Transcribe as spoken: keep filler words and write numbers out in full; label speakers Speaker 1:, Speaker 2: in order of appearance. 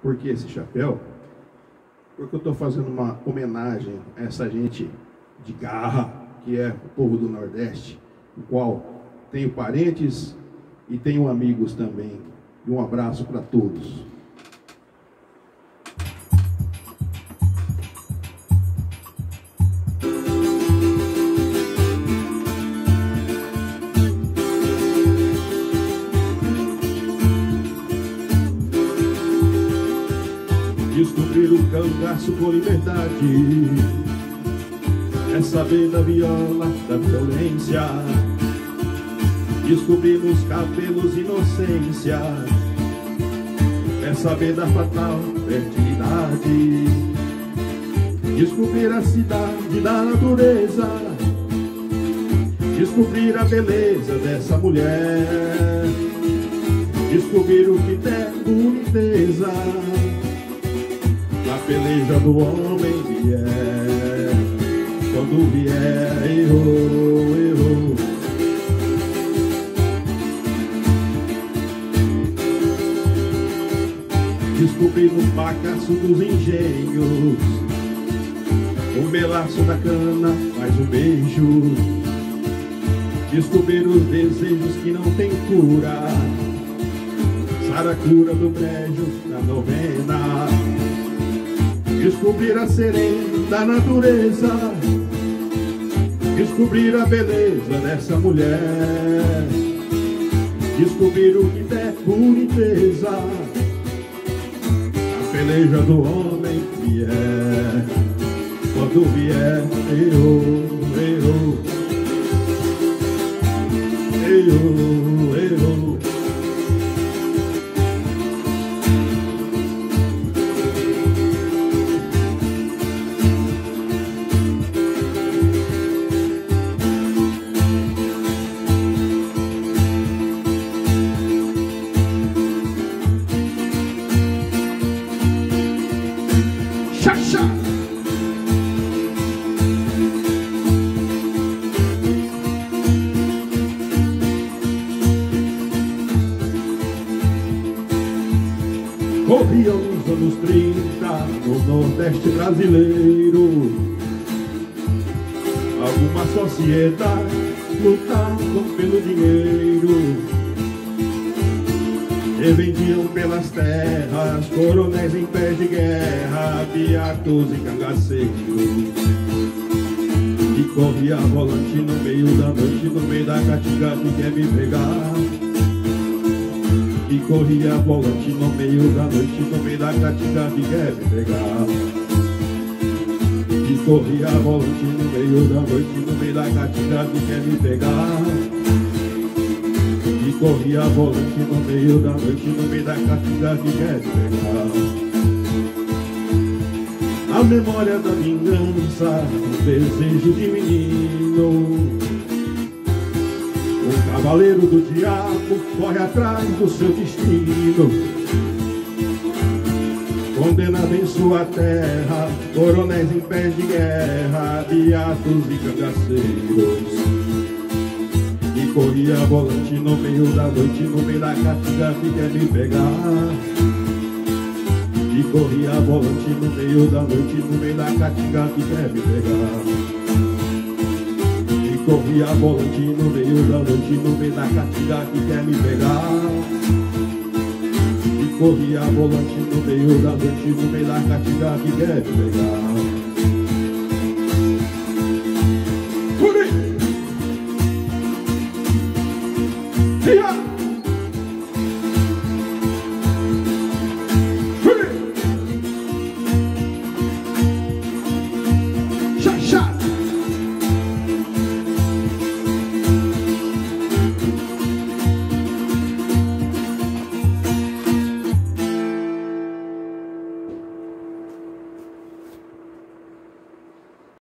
Speaker 1: Por que esse chapéu? Porque eu estou fazendo uma homenagem a essa gente de garra, que é o povo do Nordeste, o qual tenho parentes e tenho amigos também. E um abraço para todos. Descobrir o cangaço com liberdade é saber da viola, da violência. Descobrir nos cabelos inocência é saber da fatal fertilidade. Descobrir a cidade da natureza, descobrir a beleza dessa mulher, descobrir o que tem boniteza na peleja do homem vier. Quando vier, errou, errou. Descobrir no fracasso dos engenhos um melaço da cana, mais um beijo. Descobrir os desejos que não tem cura, saracura do brejo da novena. Descobrir a serena da natureza, descobrir a beleza dessa mulher, descobrir o que der boniteza na peleja do homem vier. Quando vier, errou, errou, errou, errou. Corria nos anos trinta no Nordeste brasileiro alguma sociedade lutando pelo dinheiro, e vendiam pelas terras coronéis em pé de guerra, beatos e cangaceiros. E corria volante no meio da noite, no meio da caatinga que quer me pegar. E corria volante no meio da noite, no meio da caatinga que quer me pegar. E corria volante no meio da noite, no meio da caatinga que quer me pegar. E corria volante no meio da noite, no meio da caatinga que quer me pegar. A memória da vingança, o desejo de menino, o cavaleiro do diabo corre atrás do seu destino. Condenado em sua terra, coronéis em pés de guerra, beatos e cangaceiros. E corria volante no meio da noite, no meio da caatinga que quer me pegar. E corria volante no meio da noite, no meio da caatinga que quer me pegar. Corria volante no meio da noite, no meio da caatinga que quer me pegar. E corria volante no meio da noite, no meio da caatinga que quer me pegar.